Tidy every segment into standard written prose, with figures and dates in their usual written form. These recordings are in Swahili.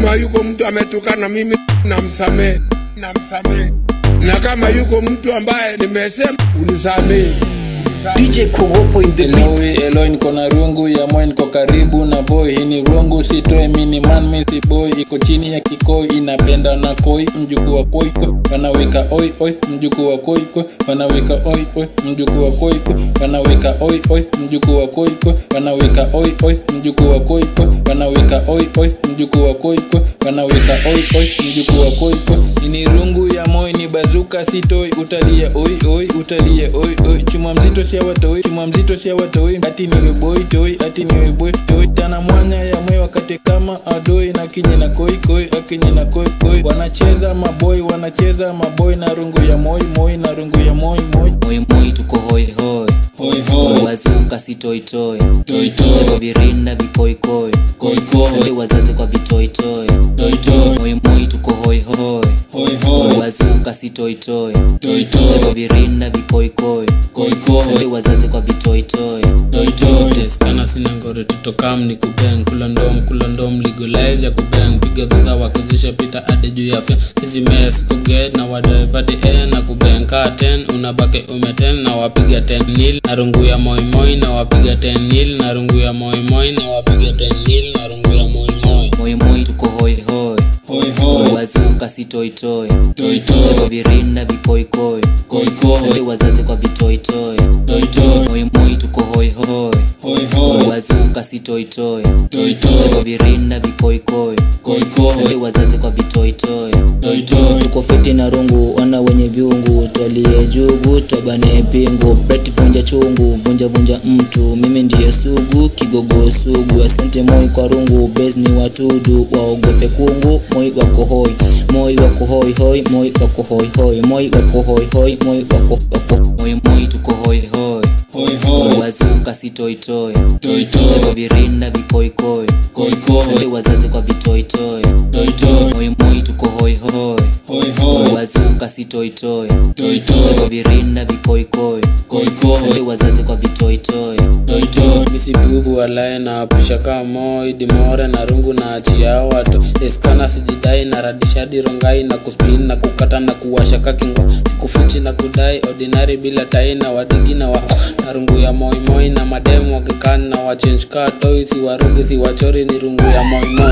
kama yuko mtu ametukana mimi namsamehe. Na kama yuko mtu ambaye nimesema unisamehe. DJ Kuopo in the beat. Eloi niko na rungu ya moyo niko karibu na boy. Hii ni rungu sitoe mini man misi boy. Iko chini ya kikoi inapenda na koi. Mjukuu wa koi koi wanaweka oi oi. Mjukuu wa koi koi wanaweka oi oi. Mjukuu wa koi koi wanaweka oi oi. Mjukuu wa koi koi wanaweka oi oi. Mjukuu wa koi koi wanaweka oi oi. Mjukuu wa koi koi wanaweka oi oi. Mjukuu wa koi koi. Hii ni rungu ya moyo ni bazuka sitoi. Utalia oi oi utalia oi oi. Chuma mzito siya watoi ati niwe boy toy ati niwe boy toy tana mwanya ya mwe wakati kama adoi na kinyi na koi koi akinyi na koi koi wanacheza maboy na rungu ya moi na rungu ya moi tuko hoi wazuka si toi toi cheko virinda vikoi koi sante wazazi kwa vitoi toi moi tuko hoi wazuka si toi toi cheko virinda vikoi koi sante wazazi kwa vitoi toi Teskana sina ngore tutokam ni kubeng kula ndom legalize ya kubeng piga dhudha wakuzisha pita ade juu ya fen sisi mess kuget na whatever the end na kubeng ka 10 unabake umeten na wapiga 10 nil na rungu ya moi na wapiga 10 nil na rungu ya moi na wapiga 10 nil na rungu ya moi tuko hoi wazuka si toi toi cheko virinda vikoi koi sante wazazi kwa vitoi toi moi tuko hoi wazuka si toi toi cheko virinda vikoi koi sante wazazi kwa vitoi toi tuko fiti na rungu ona wenye viungu talie jugu tabane pingu preti vunja chungu vunja mtu mimi ndiye sugu kigogo sugu asante moi kwa rungu base ni watudu waogope kungu moi wako hoi moi wako moi tuko hoi wazuka si toi toi cheko virinda vikoi koi sante wazazi kwa vitoi toi moi tuko hoi wazuka si toi toi cheko virinda vikoi koi sante wazazi kwa vitoi toi misi bubu walae na pisha kama moi dimore na rungu na achia watu eskana sijidai na radishadi rongai na kuspin na kukata na kuwasha kakingo sikufichi na kudai ordinary bila tai na wadigi na wako na rungu ya moi na mademu wakikani na wachange car toy si warugi si wachori ni rungu ya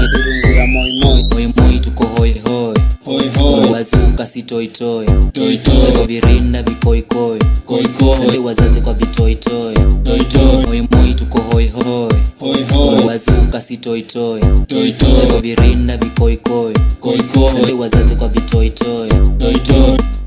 moi tuko hoi wazuka si toi toi cheko virinda vikoi koi sante wazazi kwa vitoi toi moi tuko hoi wazuka si toi toi cheko virinda vikoi koi sante wazazi kwa vitoi toi